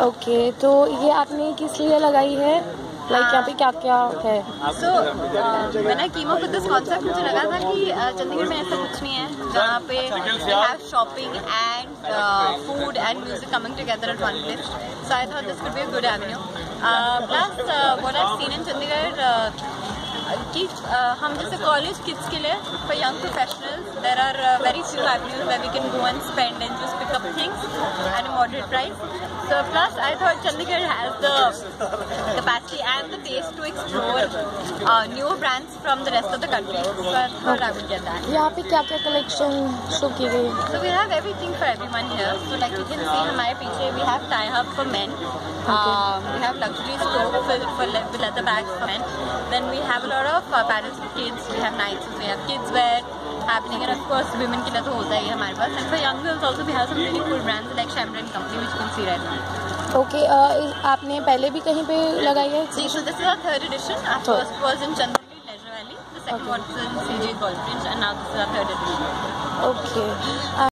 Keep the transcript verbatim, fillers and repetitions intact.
Okay, तो ये आपने किस लिए लगाई है? लाइक यहाँ पे क्या क्या है? सो मैंने कीमो विद दिस कॉन्सेप्ट, मुझे लगा था कि चंडीगढ़ में ऐसा कुछ नहीं है जहाँ पे have shopping and food and music coming together at one place. So I thought this could be a good avenue. Plus what I seen in Chandigarh कि uh, हम जैसे कॉलेज किड्स के लिए for young professionals there are very few avenues where we can go and spend and just pick up things at a moderate price. So plus I thought Chandigarh has the capacity and the taste to explore uh, newer brands from the rest of the country. So I thought I would get that. यहाँ पे क्या क्या collection show की गई? So we have everything for everyone here. So like you can see हमारे पीछे we have tie hub for men. Okay. Um, we have luxury store for, for le- leather bags for men. Then we have a lot of uh, apparel for kids. We have nights. We have kids wear happening, and of course women के लिए तो होता ही है हमारे पास. And for young girls also we have some really cool brands like Shamran Company which you can see right now. Okay, आपने पहले भी कहीं पे लगाई है? See, so this is our third edition. Our Third. first was in Chandali, Leisure Valley. The second Okay. was in C J Golf Range, and now this is our third edition. Okay.